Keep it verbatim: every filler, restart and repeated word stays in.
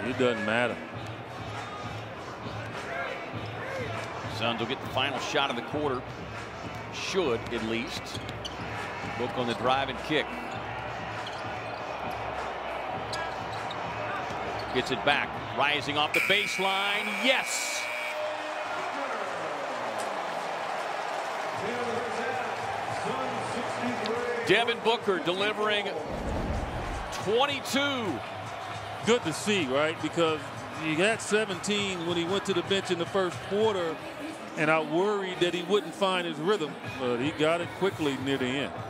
It doesn't matter. Suns will get the final shot of the quarter. Should, at least. Look on the drive and kick. Gets it back. Rising off the baseline. Yes! Devin Booker delivering twenty-two. Good to see, right? Because he had seventeen when he went to the bench in the first quarter, and I worried that he wouldn't find his rhythm, but he got it quickly near the end.